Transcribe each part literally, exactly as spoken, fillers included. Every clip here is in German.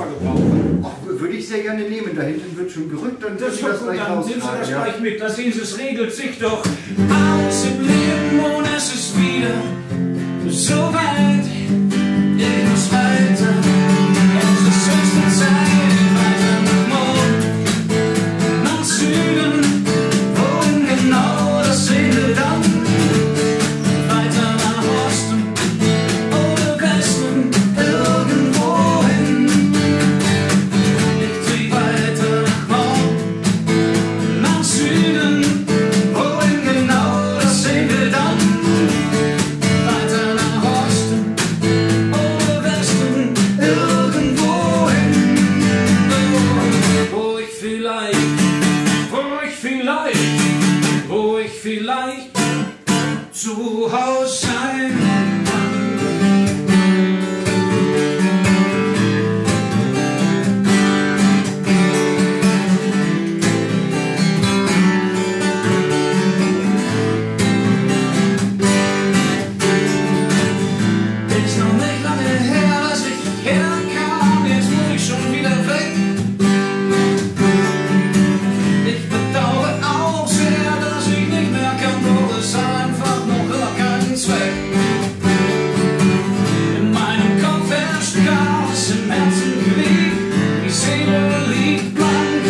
gebrauchen. Ach, würde ich sehr gerne nehmen. Da hinten wird schon gerückt, dann Das ist das doch gut, gleich dann nehmen Sie raustragen, das ja. gleich mit. Da sehen Sie, es regelt sich doch. Alles im Leben und es ist wieder so weit. Ich muss weiter. Es ist höchste Zeit. Weiter nach Norden, nach Süden. Wohin genau, das sehen wir dann. Weiter nach Osten oder Westen. Irgendwo hin. Ich zieh weiter nach Norden, nach Süden. Wohin genau, das sehen wir dann. Weiter nach Osten oder Westen. Irgendwo hin. Wo ich vielleicht, wo ich vielleicht, wo ich vielleicht zu Hause sein kann. Ist noch nicht lange her, dass ich herkam, jetzt muss ich schon wieder weg. Ich bedauere auch sehr, dass ich nicht mehr kann, doch es hat einfach noch immer keinen Zweck. In meinem Kopf herrscht Chaos, im Herzen Krieg, die Seele liegt blank.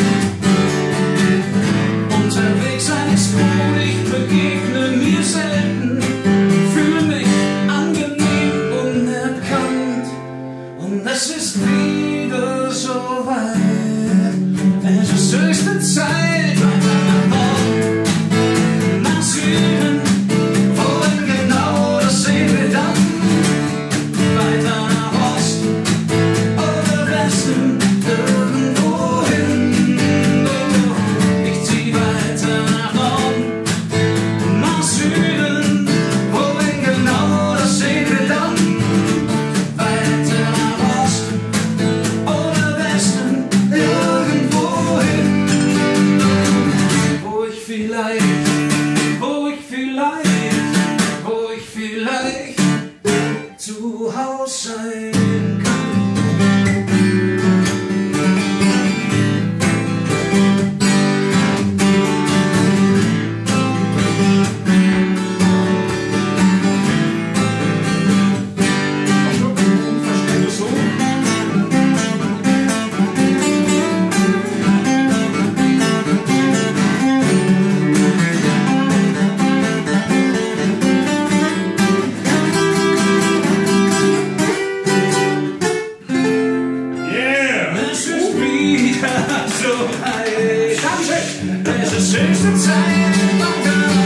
Unterwegs sein ist gut, ich begegne mir selten, fühle mich angenehm unerkannt. Und es ist wieder so weit, es ist höchste Zeit. Weiter nach Norden, nach Süden, wohin genau, das sehen wir dann. Weiter nach Osten oder Westen, irgendwo hin. Ich zieh weiter nach Norden, nach Süden, wohin genau, das sehen wir dann. Weiter nach Osten oder Westen, irgendwo hin. Wo ich vielleicht, wo ich vielleicht, wo ich vielleicht zu Hause sein kann. Versteht das so? Es ist wieder so weit. Es ist höchste Zeit.